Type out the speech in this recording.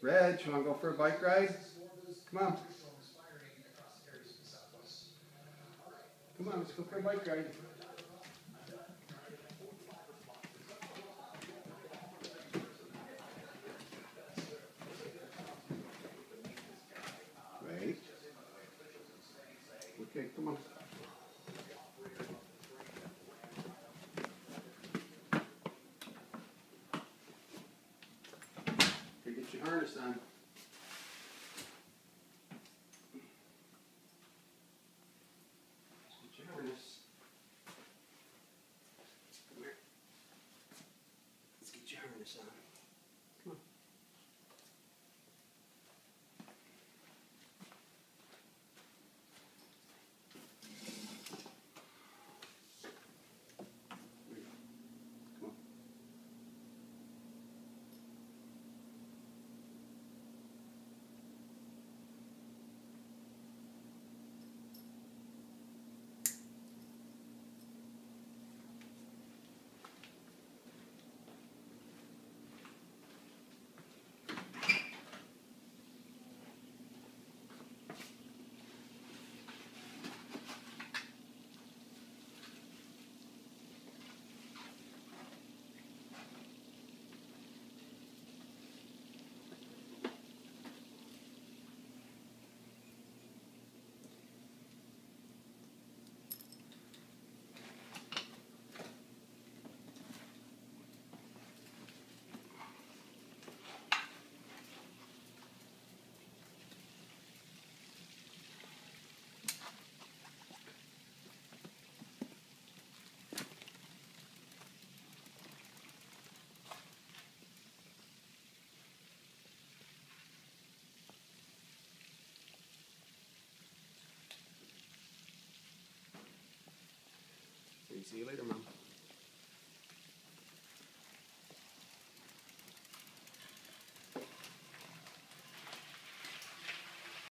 Reg, you want to go for a bike ride? Come on. Come on, let's go for a bike ride. Wait. Okay, come on. Okay, get your harness on. Get your harness. Come here. Let's get your harness on. Come on. See you later, Mom.